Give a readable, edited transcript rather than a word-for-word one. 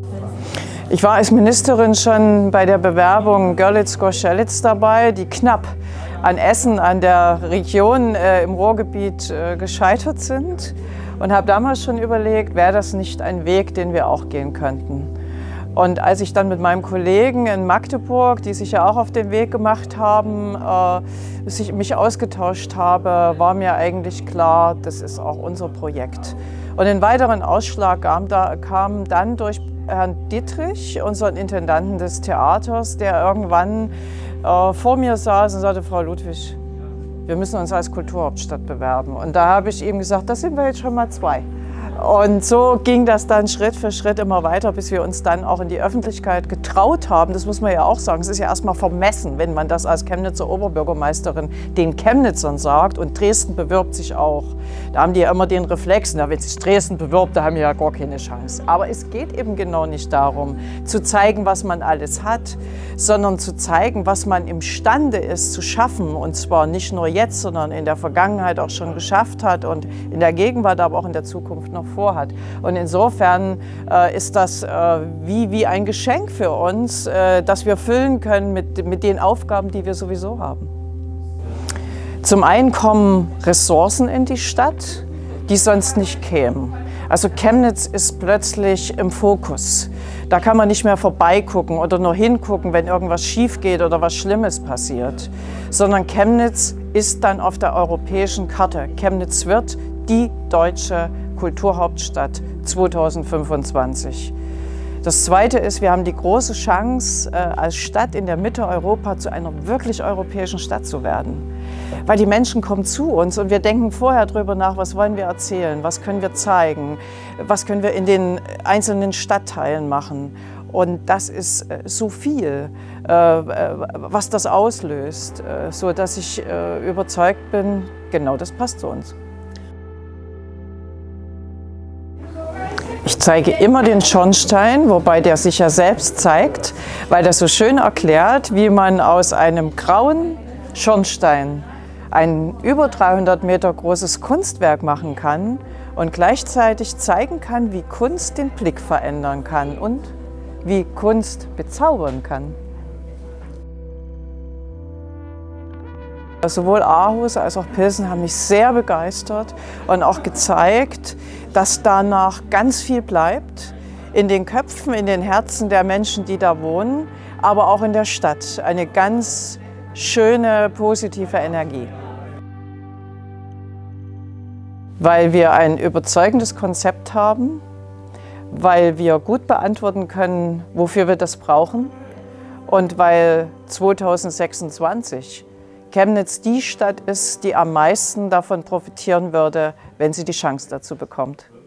Ich war als Ministerin schon bei der Bewerbung Görlitz-Goschelitz dabei, die knapp an Essen, an der Region im Ruhrgebiet gescheitert sind, und habe damals schon überlegt, wäre das nicht ein Weg, den wir auch gehen könnten. Und als ich dann mit meinem Kollegen in Magdeburg, die sich ja auch auf den Weg gemacht haben, mich ausgetauscht habe, war mir eigentlich klar, das ist auch unser Projekt. Und den weiteren Ausschlag kam dann durch Herrn Dittrich, unseren Intendanten des Theaters, der irgendwann vor mir saß und sagte: Frau Ludwig, wir müssen uns als Kulturhauptstadt bewerben. Und da habe ich ihm gesagt, das sind wir jetzt schon mal 2. Und so ging das dann Schritt für Schritt immer weiter, bis wir uns dann auch in die Öffentlichkeit getraut haben. Das muss man ja auch sagen. Es ist ja erstmal vermessen, wenn man das als Chemnitzer Oberbürgermeisterin den Chemnitzern sagt. Und Dresden bewirbt sich auch. Da haben die ja immer den Reflex, na, wenn sich Dresden bewirbt, da haben wir ja gar keine Chance. Aber es geht eben genau nicht darum, zu zeigen, was man alles hat, sondern zu zeigen, was man imstande ist zu schaffen. Und zwar nicht nur jetzt, sondern in der Vergangenheit auch schon geschafft hat und in der Gegenwart, aber auch in der Zukunft noch vorhat. Und insofern ist das wie ein Geschenk für uns, das wir füllen können mit den Aufgaben, die wir sowieso haben. Zum einen kommen Ressourcen in die Stadt, die sonst nicht kämen. Also Chemnitz ist plötzlich im Fokus. Da kann man nicht mehr vorbeigucken oder nur hingucken, wenn irgendwas schief geht oder was Schlimmes passiert, sondern Chemnitz ist dann auf der europäischen Karte. Chemnitz wird die deutsche Kulturhauptstadt 2025. Das Zweite ist, wir haben die große Chance, als Stadt in der Mitte Europa zu einer wirklich europäischen Stadt zu werden. Weil die Menschen kommen zu uns und wir denken vorher darüber nach, was wollen wir erzählen, was können wir zeigen, was können wir in den einzelnen Stadtteilen machen. Und das ist so viel, was das auslöst, so dass ich überzeugt bin, genau das passt zu uns. Ich zeige immer den Schornstein, wobei der sich ja selbst zeigt, weil das so schön erklärt, wie man aus einem grauen Schornstein ein über 300 Meter großes Kunstwerk machen kann und gleichzeitig zeigen kann, wie Kunst den Blick verändern kann und wie Kunst bezaubern kann. Sowohl Aarhus als auch Pilsen haben mich sehr begeistert und auch gezeigt, dass danach ganz viel bleibt, in den Köpfen, in den Herzen der Menschen, die da wohnen, aber auch in der Stadt. Eine ganz schöne, positive Energie. Weil wir ein überzeugendes Konzept haben, weil wir gut beantworten können, wofür wir das brauchen, und weil 2026 Chemnitz die Stadt ist, die am meisten davon profitieren würde, wenn sie die Chance dazu bekommt.